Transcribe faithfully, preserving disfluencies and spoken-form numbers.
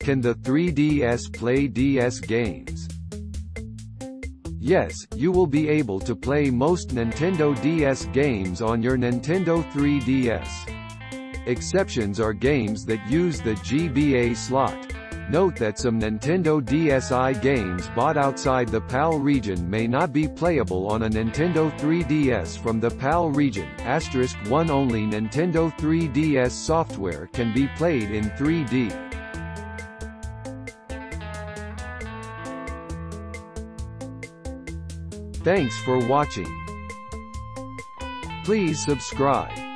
Can the three D S play D S games? Yes, you will be able to play most Nintendo D S games on your Nintendo three D S. Exceptions are games that use the G B A slot. Note that some Nintendo D S i games bought outside the PAL region may not be playable on a Nintendo three D S from the PAL region. Asterisk one Only Nintendo three D S software can be played in three D. Thanks for watching. Please subscribe.